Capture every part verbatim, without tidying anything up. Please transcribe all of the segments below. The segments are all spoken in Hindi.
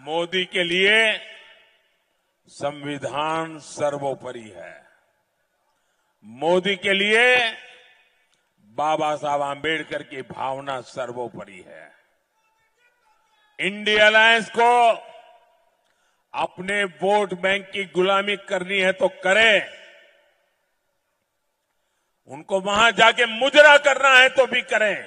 मोदी के लिए संविधान सर्वोपरि है। मोदी के लिए बाबा साहब आंबेडकर की भावना सर्वोपरि है। इंडिया अलायंस को अपने वोट बैंक की गुलामी करनी है तो करे, उनको वहां जाके मुजरा करना है तो भी करें।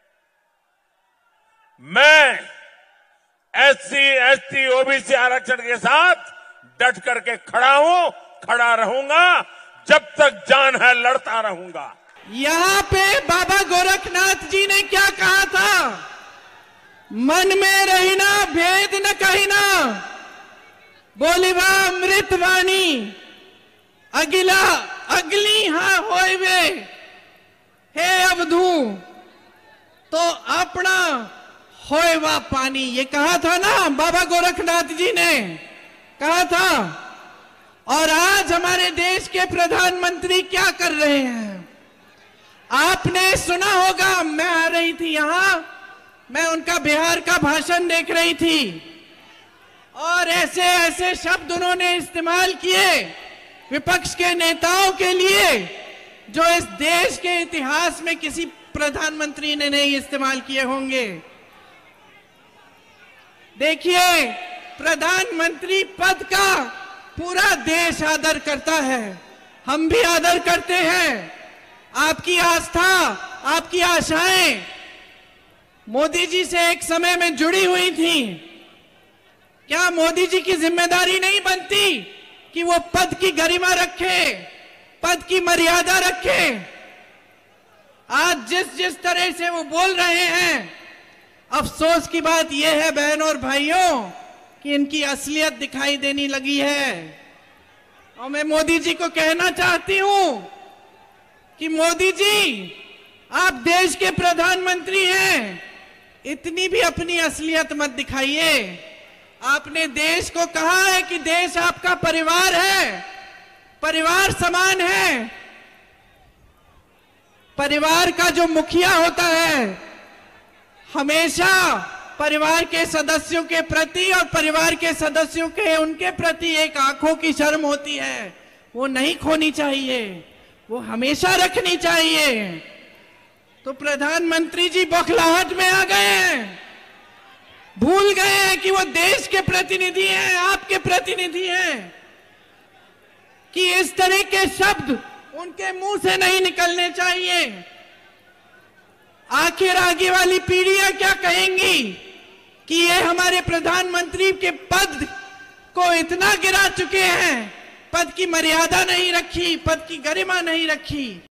मैं एससी, एसटी, ओबीसी आरक्षण के साथ डट करके खड़ा हूं, खड़ा रहूंगा, जब तक जान है लड़ता रहूंगा। यहाँ पे बाबा गोरखनाथ जी ने क्या कहा था? मन में रहिना भेद न कहिना, बोलिबा अमृत वाणी, अगिला अगली हाँ होए वे, हे अवधू तो अपना होएवा पानी। ये कहा था ना बाबा गोरखनाथ जी ने कहा था। और आज हमारे देश के प्रधानमंत्री क्या कर रहे हैं? आपने सुना होगा, मैं आ रही थी यहां, मैं उनका बिहार का भाषण देख रही थी और ऐसे ऐसे शब्द उन्होंने इस्तेमाल किए विपक्ष के नेताओं के लिए जो इस देश के इतिहास में किसी प्रधानमंत्री ने नहीं इस्तेमाल किए होंगे। देखिए, प्रधानमंत्री पद का पूरा देश आदर करता है, हम भी आदर करते हैं। आपकी आस्था, आपकी आशाएं मोदी जी से एक समय में जुड़ी हुई थी। क्या मोदी जी की जिम्मेदारी नहीं बनती कि वो पद की गरिमा रखे, पद की मर्यादा रखे? आज जिस जिस तरह से वो बोल रहे हैं, अफसोस की बात यह है बहनों और भाइयों कि इनकी असलियत दिखाई देने लगी है। और मैं मोदी जी को कहना चाहती हूं कि मोदी जी, आप देश के प्रधानमंत्री हैं, इतनी भी अपनी असलियत मत दिखाइए। आपने देश को कहा है कि देश आपका परिवार है, परिवार समान है। परिवार का जो मुखिया होता है हमेशा परिवार के सदस्यों के प्रति और परिवार के सदस्यों के उनके प्रति एक आंखों की शर्म होती है, वो नहीं खोनी चाहिए, वो हमेशा रखनी चाहिए। तो प्रधानमंत्री जी बौखलाहट में आ गए हैं, भूल गए हैं कि वो देश के प्रतिनिधि हैं, आपके प्रतिनिधि हैं, कि इस तरह के शब्द उनके मुंह से नहीं निकलने चाहिए। आखिर आगे वाली पीढ़ियां क्या कहेंगी कि ये हमारे प्रधानमंत्री के पद को इतना गिरा चुके हैं, पद की मर्यादा नहीं रखी, पद की गरिमा नहीं रखी।